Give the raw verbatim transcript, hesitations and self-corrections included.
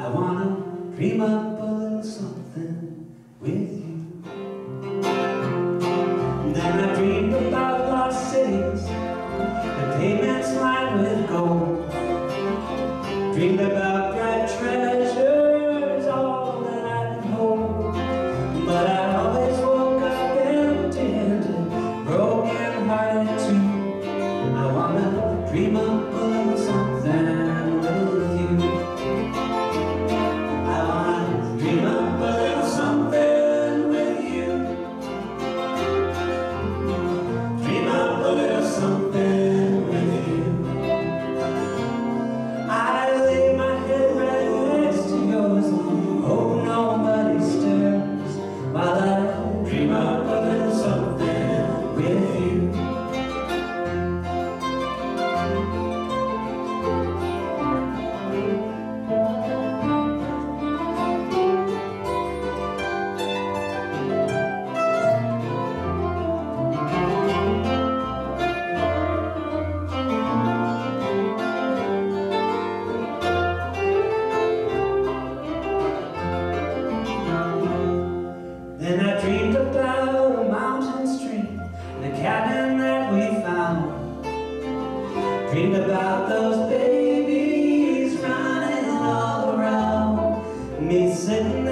I wanna dream up a little something with you. Then I dreamed about lost cities, the pavements lined with gold. Dreamed about bright treasures, all that I could hold. But I always woke up empty-handed, broken-hearted too. I wanna dream up a little something with you. I wanna dream up a little something with you. Dream up a little something with you. I lay my head right next to yours, hope nobody stirs, while I dream up a little something with you. Then I dreamed about a mountain stream, the cabin that we found. Dreamed about those babies running all around me, sitting